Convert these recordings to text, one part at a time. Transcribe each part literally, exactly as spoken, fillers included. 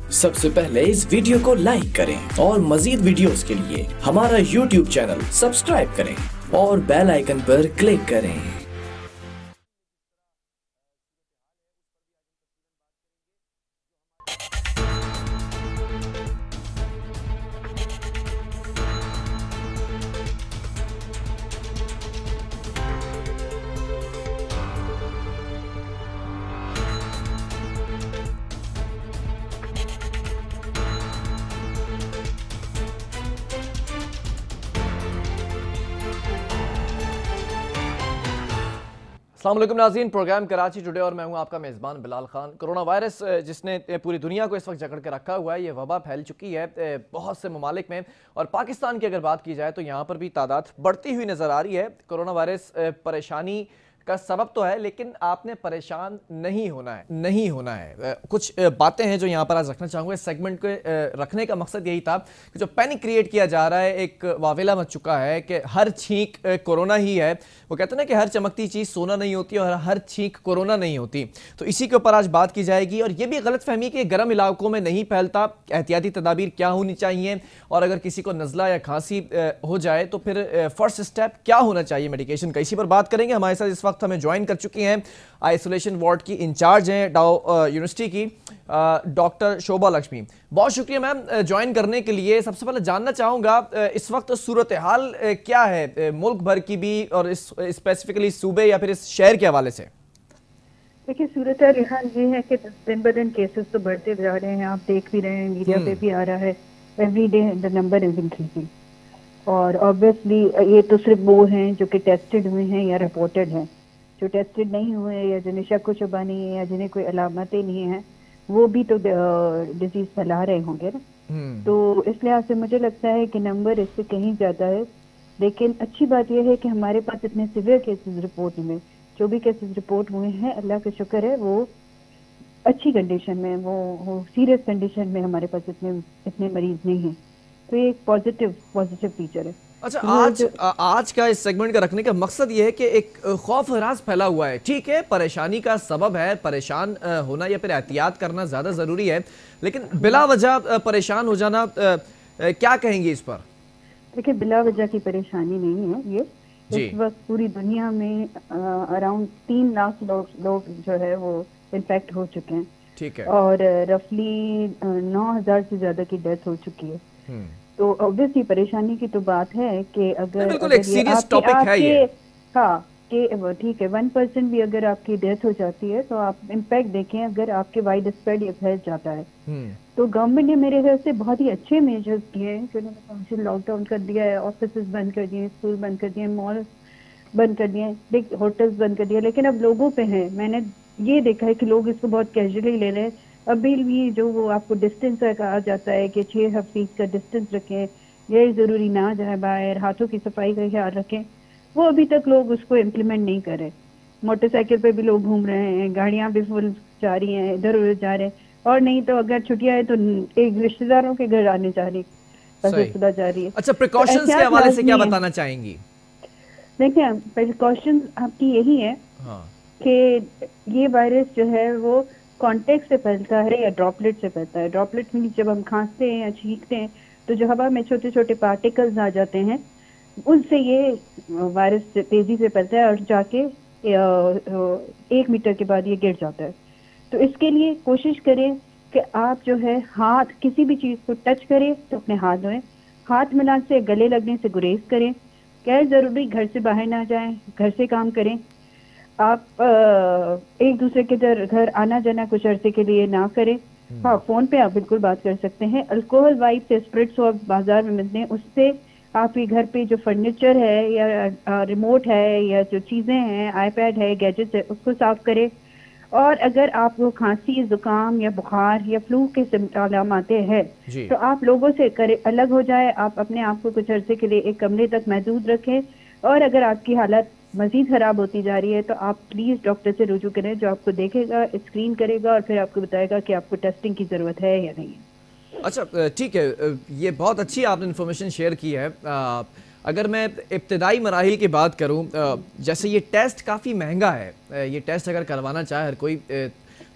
सबसे पहले इस वीडियो को लाइक करें और मजीद वीडियोस के लिए हमारा यूट्यूब चैनल सब्सक्राइब करें और बेल आइकन पर क्लिक करें। अस्सलाम वालेकुम नाज़रीन, प्रोग्राम कराची टुडे और मैं हूं आपका मेज़बान बिलाल खान। कोरोना वायरस जिसने पूरी दुनिया को इस वक्त जकड़ के रखा हुआ है, ये वबा फैल चुकी है बहुत से ममालिक में, और पाकिस्तान की अगर बात की जाए तो यहाँ पर भी तादाद बढ़ती हुई नज़र आ रही है। कोरोना वायरस परेशानी का सबब तो है, लेकिन आपने परेशान नहीं होना है नहीं होना है कुछ बातें हैं जो यहाँ पर आज रखना चाहूँगा। इस सेगमेंट को रखने का मकसद यही था कि जो पैनिक क्रिएट किया जा रहा है, एक वावेला मच चुका है कि हर छींक कोरोना ही है। वो कहते हैं ना कि हर चमकती चीज़ सोना नहीं होती और हर छींक कोरोना नहीं होती। तो इसी के ऊपर आज बात की जाएगी, और ये भी गलतफहमी कि गर्म इलाकों में नहीं फैलता, एहतियाती तदाबीर क्या होनी चाहिए, और अगर किसी को नज़ला या खांसी हो जाए तो फिर फर्स्ट स्टेप क्या होना चाहिए मेडिकेशन का। इसी पर बात करेंगे। हमारे साथ इस वक्त हमें ज्वाइन कर चुकी हैं आइसोलेशन वार्ड की इंचार्ज हैं डाउ यूनिवर्सिटी की डॉक्टर शोभा लक्ष्मी। बहुत शुक्रिया मैम ज्वाइन करने के लिए। सबसे पहले जानना चाहूँगा इस वक्त सूरत हाल क्या है मुल्क भर की भी, और इस स्पेसिफिकली सूबे या फिर इस शहर के हवाले से। देखिए, सूरत हाल ये है कि दिन ब दिन केसेस तो बढ़ते जा रहे हैं, आप देख भी रहे हैं, मीडिया पे भी आ रहा है, every day the number is increasing. और ऑब्वियसली ये तो सिर्फ वो हैं जो कि टेस्टेड हुए हैं या रिपोर्टेड हैं। जो टेस्टेड नहीं हुए या जिन्हें शक व शुबा नहीं है या जिन्हें कोई अलामतें नहीं हैं, वो भी तो डिजीज फैला रहे होंगे ना। तो इस लिहाज से मुझे लगता है कि नंबर इससे कहीं ज़्यादा है। लेकिन अच्छी बात यह है कि हमारे पास इतने सिवियर केसेस रिपोर्ट में, जो भी केसेस रिपोर्ट हुए हैं, अल्लाह का शुक्र है वो अच्छी कंडीशन में, वो, वो सीरियस कंडीशन में हमारे पास इतने इतने मरीज नहीं हैं। तो ये एक पॉजिटिव पॉजिटिव फीचर है। अच्छा, आज आज का इस सेगमेंट का रखने का मकसद ये है कि एक खौफ हरास फैला हुआ है। ठीक है, परेशानी का सबब है, परेशान होना या फिर एहतियात करना ज़्यादा ज़रूरी है, लेकिन बिला वजह परेशान हो जाना, क्या कहेंगे इस पर? देखिए, बिला वजह की परेशानी नहीं है ये। इस वक्त पूरी दुनिया में अराउंड तीन लाख लोग लोग जो है वो इन्फेक्ट हो चुके हैं। ठीक है। और रफली नौ हजार से ज्यादा की डेथ हो चुकी है। तो ऑब्वियसली परेशानी की तो बात है कि अगर बिल्कुल एक सीरियस टॉपिक है ये। हाँ, कि ठीक है, वन परसेंट भी अगर आपकी डेथ हो जाती है तो आप इम्पैक्ट देखें, अगर आपके वाइड स्प्रेड ये फैल जाता है। तो गवर्नमेंट ने मेरे ख्याल से बहुत ही अच्छे मेजर्स किए हैं कि उन्होंने काउंसिल लॉकडाउन कर दिया है, ऑफिस बंद कर दिए, स्कूल बंद कर दिए, मॉल बंद कर दिए, होटल्स बंद कर दिए। लेकिन अब लोगों पे है, मैंने ये देखा है कि लोग इसको बहुत कैजुअली ले रहे हैं। अभी भी जो वो आपको डिस्टेंस का कहा जाता है कि छः फीट का डिस्टेंस रखें, ये ज़रूरी ना जाए बाहर, हाथों की सफाई का ख्याल रखें, वो अभी तक लोग उसको इम्प्लीमेंट नहीं कर रहे। मोटरसाइकिल पे भी लोग घूम रहे हैं, गाड़ियाँ भी फुल जा रही हैं, इधर उधर जा रहे हैं, और नहीं तो अगर छुट्टियाँ हैं तो एक रिश्तेदारों के घर आने जा रही है, जा रही है। अच्छा, प्रिकॉशंस के हवाले से क्या बताना चाहेंगी? देखिए, प्रिकॉशंस आपकी यही है कि ये वायरस जो है वो कॉन्टेक्ट से फैलता है या ड्रॉपलेट से फैलता है। ड्रॉपलेट में जब हम खांसते हैं या छींकते हैं तो जो हवा में छोटे छोटे पार्टिकल्स आ जाते हैं, उनसे ये वायरस तेजी से फैलता है और जाके एक मीटर के बाद ये गिर जाता है। तो इसके लिए कोशिश करें कि आप जो है हाथ, किसी भी चीज़ को टच करें तो अपने हाथ धोएं, हाथ मिलाने से, गले लगने से गुरेज करें, गैर ज़रूरी घर से बाहर ना जाएं, घर से काम करें। आप आ, एक दूसरे के घर घर आना जाना कुछ अरसे के लिए ना करें। हाँ, फोन पे आप बिल्कुल बात कर सकते हैं। अल्कोहल वाइप से स्प्रिट्स और बाजार में मिलते हैं, उससे आपके घर पे जो फर्नीचर है या रिमोट है या जो चीज़ें हैं, आईपैड है, गैजेट्स है, उसको साफ करें। और अगर आपको खांसी, जुकाम या बुखार या फ्लू के सिम्टम आते हैं तो आप लोगों से करे अलग हो जाए, आप अपने आप को कुछ अरसे के लिए एक कमरे तक महदूद रखें। और अगर आपकी हालत मजीद खराब होती जा रही है तो आप प्लीज डॉक्टर से रुजू करें, जो आपको देखेगा, स्क्रीन करेगा और फिर आपको बताएगा कि आपको टेस्टिंग की जरूरत है या नहीं है। अच्छा, ठीक है, ये बहुत अच्छी आपने इन्फॉर्मेशन शेयर की है। आ, अगर मैं इब्तदाई मराहिल की बात करूं, जैसे ये टेस्ट काफ़ी महंगा है, ये टेस्ट अगर करवाना चाहे हर कोई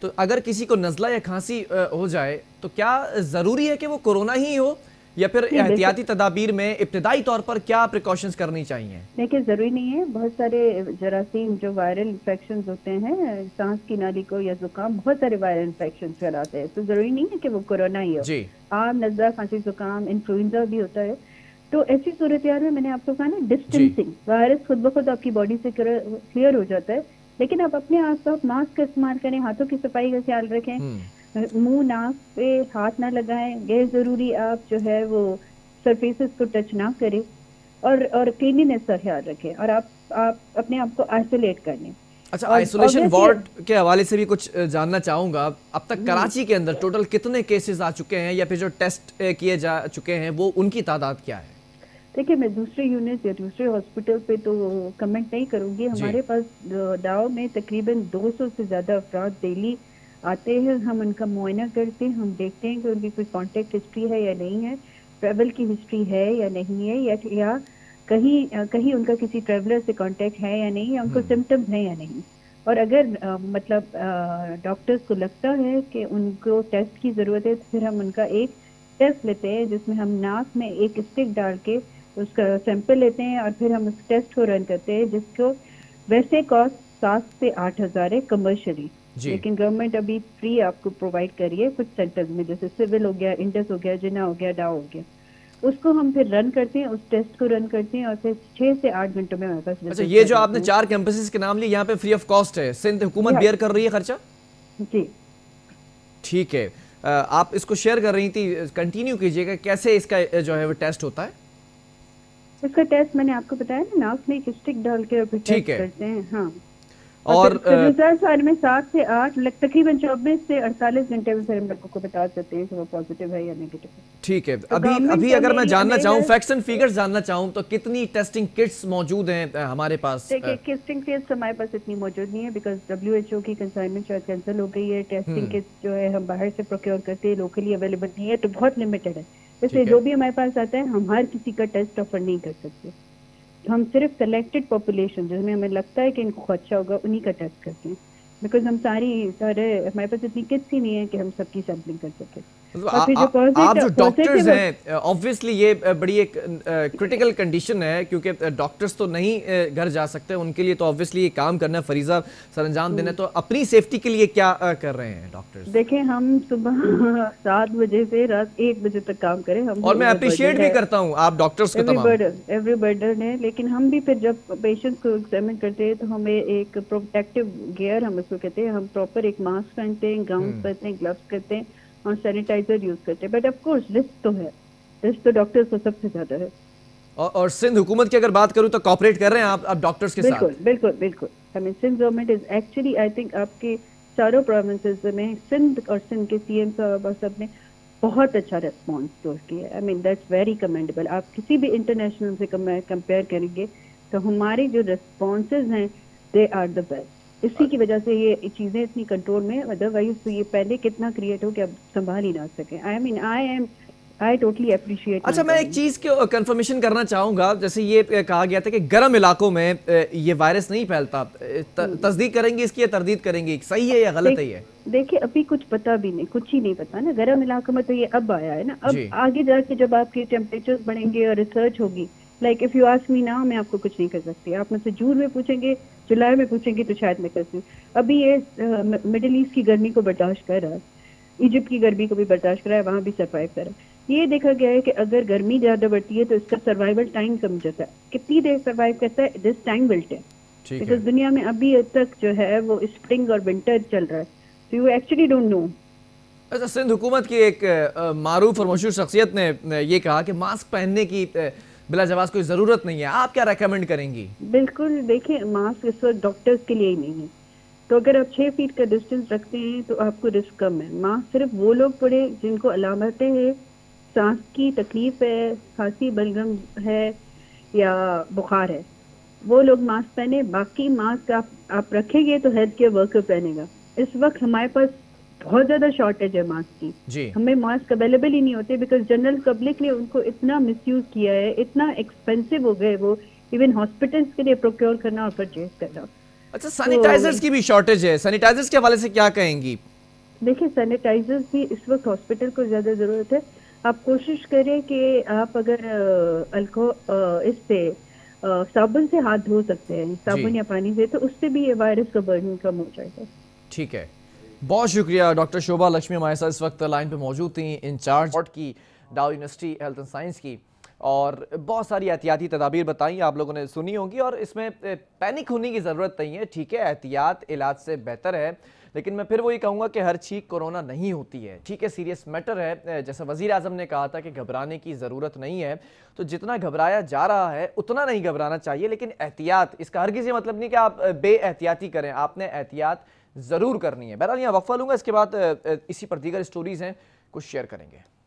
तो अगर किसी को नज़ला या खांसी हो जाए तो क्या ज़रूरी है कि वो कोरोना ही हो, या फिर एहतियाती तदाबीर में इब्तिदाई तौर पर क्या प्रिकॉशंस करनी चाहिए? देखिए, जरूरी नहीं है। बहुत सारे जरासीम जो वायरल इन्फेक्शन होते हैं, सांस की नाली को या जुकाम, बहुत सारे वायरल इन्फेक्शन फैलाते हैं, तो जरूरी नहीं है कि वो कोरोना ही हो। आम नज़ला, खांसी, जुकाम, इन्फ्लुएंजा भी होता है। तो ऐसी सूरत में मैंने आपको कहा ना, डिस्टेंसिंग, वायरस खुद ब खुद आपकी बॉडी से क्लियर हो जाता है, लेकिन आप अपने आस-पास मास्क का इस्तेमाल करें, हाथों की सफाई का ख्याल रखें, मुंह नाक पे हाथ ना लगाएं, गैर जरूरी आप जो है वो सरफेसेस को टच ना करें, और और क्लीनिनेस का ख्याल रखें, और आप आप अपने आप को आइसोलेट कर लें। अच्छा, आइसोलेशन वार्ड के हवाले से भी कुछ जानना चाहूंगा। अब तक कराची के अंदर टोटल कितने केसेस आ चुके हैं, या फिर जो टेस्ट किए जा चुके हैं वो उनकी तादाद क्या है? देखिए, मैं दूसरे यूनिट या दूसरे हॉस्पिटल पे तो कमेंट नहीं करूंगी। हमारे पास दाव में तकरीबन दो सौ से ज्यादा अफराद डेली आते हैं। हम उनका मुआयना करते हैं, हम देखते हैं कि उनकी कोई कांटेक्ट हिस्ट्री है या नहीं है, ट्रैवल की हिस्ट्री है या नहीं है, या, या कहीं कहीं उनका किसी ट्रैवलर से कांटेक्ट है या नहीं, या उनको सिम्टम्स हैं या नहीं। और अगर आ, मतलब डॉक्टर्स को लगता है कि उनको टेस्ट की ज़रूरत है, तो फिर हम उनका एक टेस्ट लेते हैं जिसमें हम नाक में एक स्टिक डाल के उसका सैंपल लेते हैं, और फिर हम उस टेस्ट को रन करते हैं, जिसको वैसे कॉस्ट सात से आठ हज़ार है कमर्शियली, लेकिन गवर्नमेंट अभी फ्री आपको प्रोवाइड कर रही है कुछ सेंटर्स में, जैसे सिविल हो गया, इंडस हो गया, जिना हो गया, डाव हो गया। उसको हम फिर रन करते हैं, उस टेस्ट को रन करते हैं, और फिर छह से आठ घंटों में हमारे पास। अच्छा, ये जो आपने चार कैंपसेस के नाम लिए, यहाँ पे फ्री ऑफ कॉस्ट है, सिंध हुकूमत बेयर कर रही है खर्चा? जी ठीक है। आप इसको शेयर कर रही थी, कंटिन्यू कीजिएगा, कैसे इसका जो है वो टेस्ट होता है? इसका टेस्ट मैंने आपको बताया ना, नाक में एक स्टिक डाल के टेस्ट करते हैं। हाँ, और रिजल्ट आने में सात से आठ तकरीबन चौबीस से अड़तालीस घंटे में फिर हम लोगों को बता सकते हैं कि वो पॉजिटिव है या नेगेटिव है। ठीक है। तो अभी अभी अगर मैं जानना चाहूँ, फैक्ट्स एंड फिगर्स जानना चाहूँ, तो कितनी टेस्टिंग किट्स मौजूद हैं हमारे पास? देखिए, टेस्टिंग किट्स हमारे पास इतनी मौजूद नहीं है, बिकॉज डब्ल्यू एच ओ की कंसाइनमेंट शायद कैंसिल हो गई है। टेस्टिंग किट्स जो है हम बाहर से प्रोक्योर करते हैं, लोकली अवेलेबल नहीं है, तो बहुत लिमिटेड है। इसलिए जो भी हमारे पास आता है, हम हर किसी का टेस्ट ऑफर नहीं कर सकते। हम सिर्फ सेलेक्टेड पॉपुलेशन जिसमें हमें लगता है कि इनको अच्छा होगा, उन्हीं का टेस्ट करते हैं, बिकॉज हम सारी सारे हमारे पास इतनी किट्स ही नहीं है कि हम सबकी सैम्पलिंग कर सकें। तो आ, आ, आप जो डॉक्टर्स हैं, ऑब्वियसली ये बड़ी एक क्रिटिकल कंडीशन है, क्योंकि डॉक्टर्स तो नहीं घर जा सकते, उनके लिए तो ऑब्वियसली ये काम करना, फरीजा सर अंजाम देना। तो अपनी सेफ्टी के लिए क्या कर रहे हैं डॉक्टर्स? देखिए, हम सुबह सात बजे से रात एक बजे तक काम करें हम, और मैं अप्रिशिएट भी करता हूँ आप डॉक्टर्स को, एवरी बर्डन है, लेकिन हम भी फिर जब पेशेंट्स को एग्जामिन करते हैं तो हमें एक प्रोटेक्टिव गियर, हम उसको कहते हैं, हम प्रॉपर एक मास्क पहनते हैं, गाउन पहनते हैं, ग्लव्स करते हैं, और सैनिटाइजर यूज करते हैं। बट ऑफ कोर्स रिस्क तो है, रिस्क तो डॉक्टर्स को सबसे ज्यादा है। और, और सिंध हुकूमत की अगर बात करूं तो कॉपरेट कर रहे हैं आप आप डॉक्टर्स के साथ? बिल्कुल बिल्कुल बिल्कुल। I mean Sindh government is actually, I think आपके चारों प्रोविंसेस में सिंध और सिंध के सीएम साहब और सब ने बहुत अच्छा रिस्पॉन्स शो किया। I mean that's very commendable. आप किसी भी इंटरनेशनल से कंपेयर करेंगे तो हमारे जो रिस्पॉन्सेज हैं, दे आर द बेस्ट। इसी की वजह से ये चीजें इतनी कंट्रोल में, अदरवाइज तो ये पहले कितना क्रिएट हो कि अब संभाल ही ना सके। I mean I am I totally appreciate. अच्छा, मैं एक चीज की कंफर्मेशन करना चाहूंगा, जैसे ये कहा गया था कि गर्म इलाकों में ये वायरस नहीं फैलता, तस्दीक करेंगे इसकी या तरदीद करेंगे, सही है या गलत है ये? देखिए, अभी कुछ पता भी नहीं, कुछ ही नहीं पता ना। गर्म इलाकों में तो ये अब आया है ना, अब आगे जाके जब आपके टेम्परेचर बढ़ेंगे और रिसर्च होगी, like if you ask me now, मैं आपको कुछ नहीं कर सकती। आप मुझसे जून में पूछेंगे, जुलाई में पूछेंगे, तो शायद मैं कर सकूँ। अभी ये मिडिल ईस्ट की गर्मी को बर्दाश्त कर रहा है, इजिप्ट की गर्मी को भी बर्दाश्त कर रहा है, वहाँ भी सर्वाइव कर रहा है। ये देखा गया है कि अगर गर्मी ज्यादा बढ़ती है तो इसका सर्वाइवल टाइम कम जाता है। कितनी देर सर्वाइव करता है, this time will tell, because दुनिया में अभी तक जो है वो स्प्रिंग और विंटर चल रहा है, तो यू एक्चुअली डोंट नो। अच्छा, सिंध हुकूमत की एक मारूफ और मशहूर शख्सियत ने ये कहा कि मास्क पहनने की बिला जवाब कोई जरूरत नहीं है, आप क्या रेकमेंड करेंगी? बिल्कुल, देखिए, मास्क इस वक्त डॉक्टर्स के लिए ही नहीं है, तो अगर आप छह फीट का डिस्टेंस रखते हैं तो आपको रिस्क कम है। मास्क सिर्फ वो लोग पड़े जिनको अलामतें हैं, सांस की तकलीफ है, खांसी बलगम है या बुखार है, वो लोग मास्क पहने। बाकी मास्क आप आप रखेंगे तो हेल्थ केयर वर्कर पहनेगा। इस वक्त हमारे पास बहुत ज्यादा शॉर्टेज है मास्क की जी। हमें मास्क अवेलेबल ही नहीं होते, बिकॉज जनरल पब्लिक ने उनको इतना मिसयूज किया है, इतना एक्सपेंसिव हो गए वो, इवन हॉस्पिटल्स के लिए प्रोक्योर करना और परचेज करना। अच्छा, सैनिटाइजर्स की भी शॉर्टेज है, सैनिटाइजर्स के हवाले से क्या कहेंगी? देखिए सैनिटाइजर्स भी इस वक्त हॉस्पिटल को ज्यादा जरूरत है। आप कोशिश करें कि आप अगर अल्कोहल इससे साबुन से हाथ धो सकते हैं, साबुन या पानी से, तो उससे भी ये वायरस का बर्डन कम हो जाएगा। ठीक है, बहुत शुक्रिया। डॉक्टर शोभा लक्ष्मी हमारे साथ इस वक्त लाइन पे मौजूद थी, इंचार्ज की डाउ यूनिवर्सिटी हेल्थ एंड साइंस की, और बहुत सारी एहतियाती तदाबीर बताई, आप लोगों ने सुनी होंगी, और इसमें पैनिक होने की ज़रूरत नहीं है। ठीक है, एहतियात इलाज से बेहतर है, लेकिन मैं फिर वही कहूँगा कि हर चीज़ कोरोना नहीं होती है। ठीक है, सीरियस मैटर है, जैसे वज़ीर आज़म ने कहा था कि घबराने की ज़रूरत नहीं है, तो जितना घबराया जा रहा है उतना नहीं घबराना चाहिए, लेकिन एहतियात, इसका हरगिज़ ये मतलब नहीं कि आप बेएहतियाती करें, आपने एहतियात ज़रूर करनी है। बहरहाल यहाँ वक्फा लूँगा, इसके बाद इसी पर दीगर स्टोरीज़ हैं, कुछ शेयर करेंगे।